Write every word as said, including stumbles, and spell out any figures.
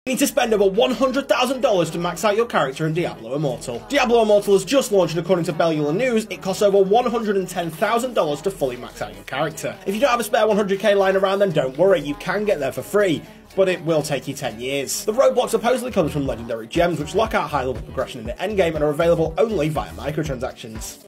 You need to spend over one hundred thousand dollars to max out your character in Diablo Immortal. Diablo Immortal has just launched, and according to Bellular News, it costs over one hundred ten thousand dollars to fully max out your character. If you don't have a spare one hundred K lying around, then don't worry, you can get there for free, but it will take you ten years. The roadblock supposedly comes from legendary gems, which lock out high level progression in the endgame and are available only via microtransactions.